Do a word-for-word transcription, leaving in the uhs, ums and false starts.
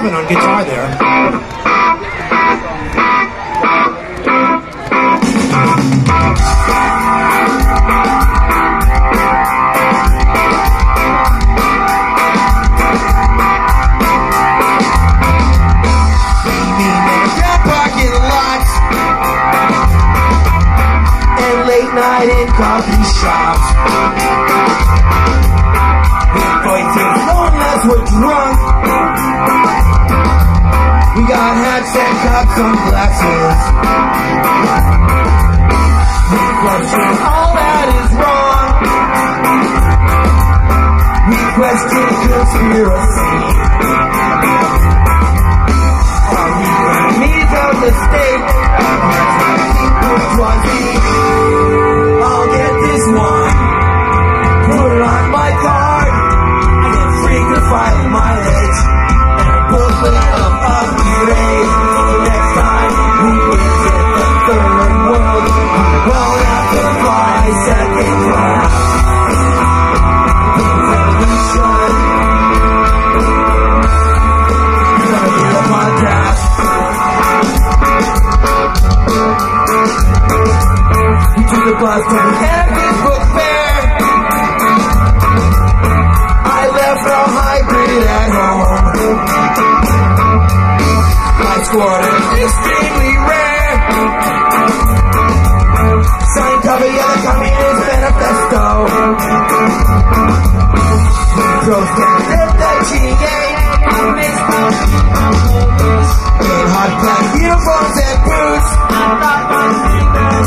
Calvin on guitar there. Night in coffee shops, we're fighting long as we're drunk. We got hats and cups and glasses. We question all that is wrong. We question conspiracy. Are we enemies of the state? I'll get this one, put it on my card. I get freakified in my legs, and a booklet of upgrade. Next time we visit the third world, we won't have to fly second class. Revolution, it's gonna be a podcast. The bus to the Campus Book Fair. I left a hybrid at home. My scored is extremely rare. Signed cover, yeah, the Communist Manifesto. Protested the G A. In hot black uniforms and boots.